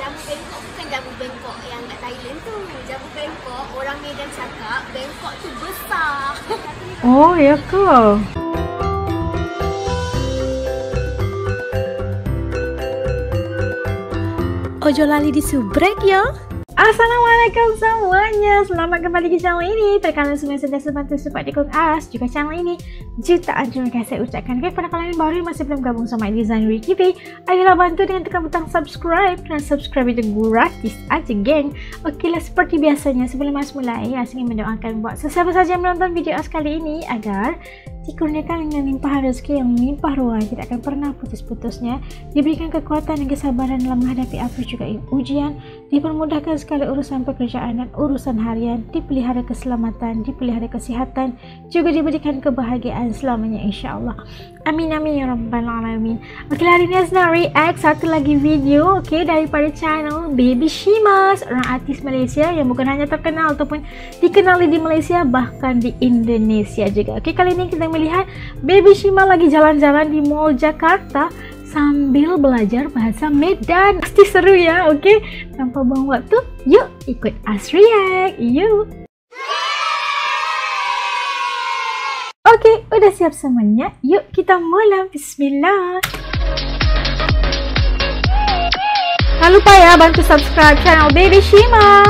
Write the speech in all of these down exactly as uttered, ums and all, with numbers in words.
Jamu bengkok bukan jamu bengkok yang kat Thailand tu. Jamu bengkok, orang Medan cakap bengkok tu besar. Oh, ya ke? Ojo lali disubrek ya. Assalamualaikum semuanya, selamat kembali ke channel ini. Terkalian semua yang sentiasa bantu support Dekung As, juga channel ini jutaan terima kasih saya ucapkan kepada kalian yang baru yang masih belum gabung sama Design Wiki T V. Ayolah bantu dengan tekan butang subscribe, dan subscribe itu gratis aja geng. Oke lah, seperti biasanya sebelum As mulai, As ingin mendoakan buat sesiapa saja yang menonton video As kali ini agar dikurniakan dengan limpahan rezeki yang melimpah ruah, tidak akan pernah putus-putusnya, diberikan kekuatan dan kesabaran dalam menghadapi apa juga ujian, dipermudahkan segala urusan pekerjaan dan urusan harian, dipelihara keselamatan, dipelihara kesihatan, juga diberikan kebahagiaan selamanya insyaAllah. Amin amin ya rabbal alamin. Oke, hari ini As nak react satu lagi video okay, daripada channel Baby Shimas, orang artis Malaysia yang bukan hanya terkenal ataupun dikenali di Malaysia, bahkan di Indonesia juga. Oke, kali ini kita melihat Baby Shima lagi jalan-jalan di Mall Jakarta sambil belajar bahasa Medan. Pasti seru ya, oke? Okay? Tanpa buang waktu, yuk ikut As react, yuk! Oke, okay, udah siap semuanya? Yuk kita mulai, bismillah! Jangan lupa ya bantu subscribe channel Baby Shima.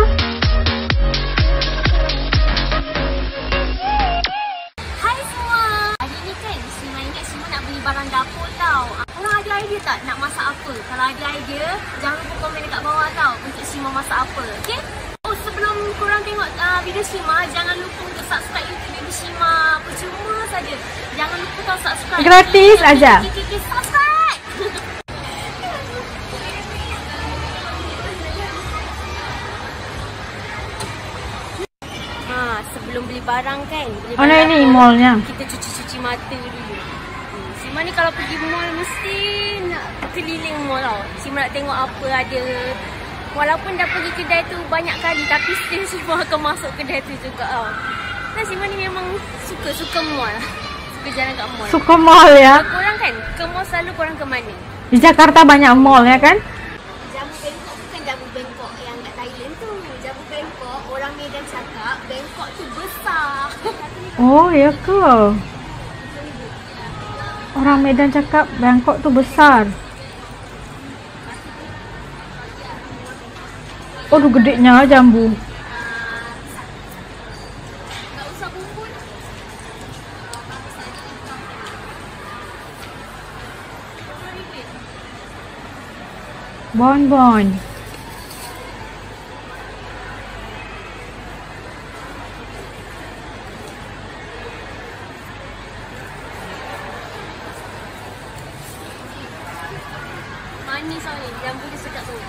Barang dapur tau. Orang ada idea tak nak masak apa? Kalau ada idea, jangan lupa komen dekat bawah tau untuk Shima masak apa. Okay? Oh, sebelum korang tengok uh, video Shima, jangan lupa untuk subscribe YouTube Baby Shima. Percuma saja. Jangan lupa tau subscribe. Gratis okay, aja. Okay, okay, okay, subscribe. ha, sebelum beli barang kan, beli oh, barang nah ini mallnya. Kita cuci-cuci mata dulu. Shima ni kalau pergi mall mesti nak keliling mall tau. Shima nak tengok apa ada. Walaupun dah pergi kedai tu banyak kali, tapi still Shima akan masuk kedai tu juga tau. Nah, Shima ni memang suka-suka mall. Suka jalan kat mall. Suka mall ya? Korang kan, ke mall selalu korang ke mana? Di Jakarta banyak mall ya kan? Jamu bengkok bukan jamu bengkok yang kat Thailand tu. Jamu bengkok, orang Medan cakap bengkok tu besar. Oh, ya ke? Orang Medan cakap Bangkok tu besar. Oh, tu gedenya jambu. Tak usah bumbu. Bon-bon. Manis tau ni, jambu dia sedap tu.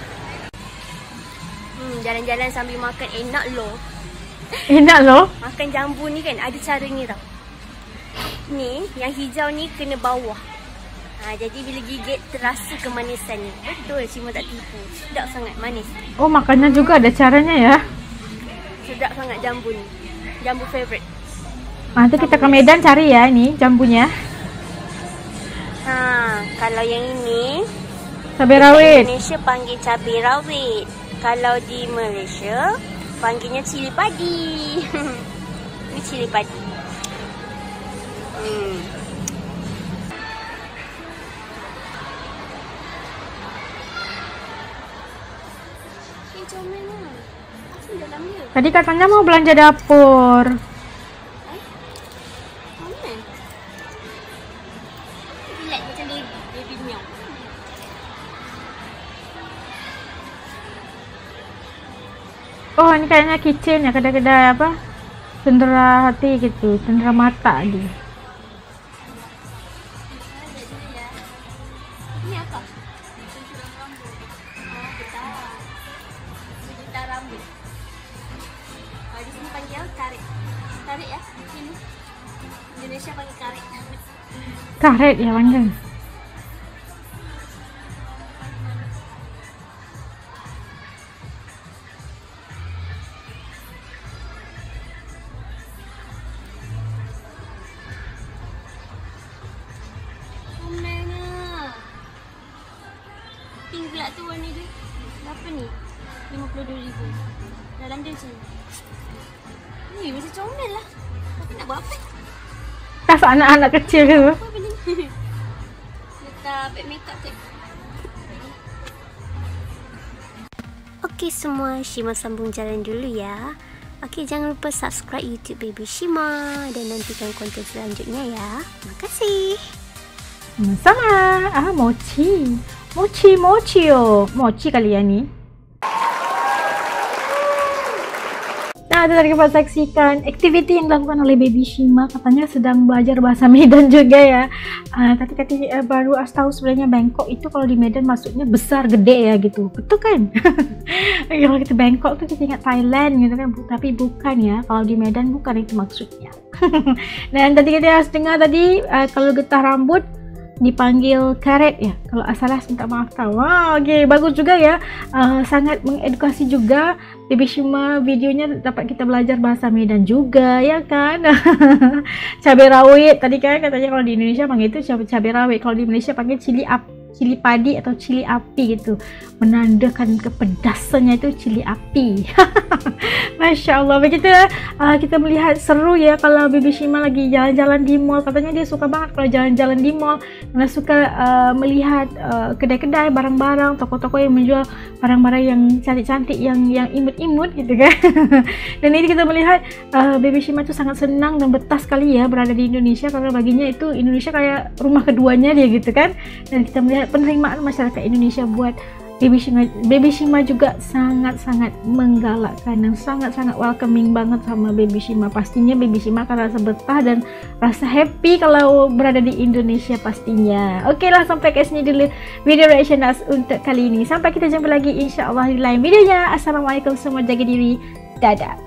Hmm, jalan-jalan sambil makan enak loh. Enak loh. Makan jambu ni kan ada cara ni tau. Ni, yang hijau ni kena bawah. Ha, jadi bila gigit terasa kemanisan ni. Betul, Shima tak tipu. Sedap sangat, manis. Oh, makannya juga ada caranya ya. Sedap sangat jambu ni. Jambu favourite. Nanti kita ke Medan cari ya ini jambunya. Ha, kalau yang ini cabai rawit. Indonesia panggil cabai rawit. Kalau di Malaysia panggilnya cili padi. Ini cili padi. Hmm. Ini comel lah. Apa dalam dia? Tadi katanya mau belanja dapur. Eh? Mana? Relax macam baby, baby meow. Oh, ini kayaknya kitchen ya, kedai-kedai apa? Cendera hati gitu, cendera mata dia. Ini apa? Pencuram rambut. Oh, getah. Getah rambut. Kalau di sini panggil karet. Karet ya? Sini. Indonesia panggil karet. Karet ya panggil. Pink pula tu warna dia. berapa ni? lima puluh dua ribu. Dalam dia macam ni. Ni macam comel lah. Tapi nak buat apa? Rasa anak-anak kecil ke? Apa beli? Letak beg makeup tu. Okey semua, Shima sambung jalan dulu ya. Okey, jangan lupa subscribe YouTube Baby Shima dan nantikan konten selanjutnya ya. Terima kasih. Sama. Ah, mochi. Mochi, mochi oh. Mochi kali ya ni. Nah, itu tadi kita saksikan aktiviti yang dilakukan oleh Baby Shima. Katanya sedang belajar bahasa Medan juga ya. Uh, tapi katanya uh, baru as tahu sebenarnya Bangkok itu kalau di Medan maksudnya besar, gede ya gitu. Betul kan? Kalau kita Bangkok tuh kita ingat Thailand gitu kan. Tapi bukan ya. Kalau di Medan bukan itu maksudnya. Dan tadi kita harus dengar tadi uh, kalau getah rambut dipanggil karet ya. Kalau salah minta maaf tahu. Wow, okey, bagus juga ya. Uh, sangat mengedukasi juga. Baby Shima videonya dapat kita belajar bahasa Medan juga ya kan. Cabai rawit tadi kan katanya kalau di Indonesia panggil itu cabai rawit, kalau di Malaysia panggil cili ap cili padi atau cili api gitu, menandakan kepedasannya itu cili api. Masya Allah. Begitu uh, kita melihat seru ya kalau Baby Shima lagi jalan-jalan di mall. Katanya dia suka banget kalau jalan-jalan di mall, karena suka uh, melihat kedai-kedai, uh, barang-barang, toko-toko yang menjual barang-barang yang cantik-cantik, yang yang imut-imut gitu kan. Dan ini kita melihat uh, Baby Shima itu sangat senang dan betah sekali ya berada di Indonesia, karena baginya itu Indonesia kayak rumah keduanya dia gitu kan. Dan kita melihat penerimaan masyarakat Indonesia buat Baby Shima. Baby Shima juga sangat-sangat menggalakkan dan sangat-sangat welcoming banget sama Baby Shima. Pastinya Baby Shima akan rasa betah dan rasa happy kalau berada di Indonesia pastinya. Oke lah, sampai ke sini dulu video reaction Nas untuk kali ini. Sampai kita jumpa lagi insya Allah di lain videonya. Assalamualaikum, semua jaga diri. Dadah.